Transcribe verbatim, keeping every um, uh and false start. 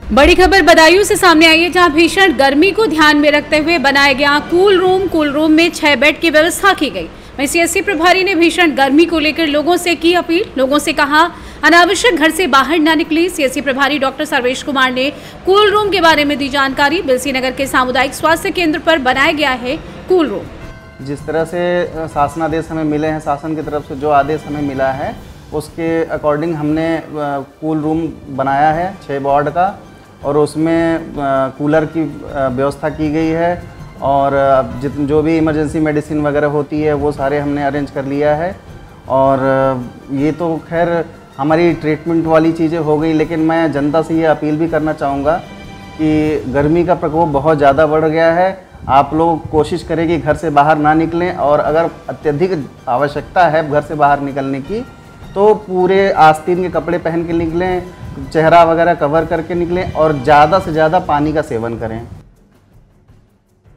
बड़ी खबर बदायूं से सामने आई है, जहां भीषण गर्मी को ध्यान में रखते हुए बनाया गया कूल रूम। कूल रूम में छह बेड की व्यवस्था की गई। वहीं सीएससी प्रभारी ने भीषण गर्मी को लेकर लोगों से की अपील। लोगों से कहा अनावश्यक घर से बाहर न निकले। सीएससी प्रभारी डॉक्टर सर्वेश कुमार ने कूल रूम के बारे में दी जानकारी। बिलसी नगर के सामुदायिक स्वास्थ्य केंद्र पर बनाया गया है कूल रूम। जिस तरह से शासनादेश हमें मिले हैं, शासन की तरफ से जो आदेश हमें मिला है उसके अकॉर्डिंग हमने कूल रूम बनाया है छः वार्ड का, और उसमें कूलर की व्यवस्था की गई है, और जितने जो भी इमरजेंसी मेडिसिन वगैरह होती है वो सारे हमने अरेंज कर लिया है। और ये तो खैर हमारी ट्रीटमेंट वाली चीज़ें हो गई, लेकिन मैं जनता से ये अपील भी करना चाहूँगा कि गर्मी का प्रकोप बहुत ज़्यादा बढ़ गया है। आप लोग कोशिश करें कि घर से बाहर ना निकलें, और अगर अत्यधिक आवश्यकता है घर से बाहर निकलने की तो पूरे आस्तीन के कपड़े पहन के निकलें, चेहरा वगैरह कवर करके निकलें, और ज़्यादा से ज़्यादा पानी का सेवन करें।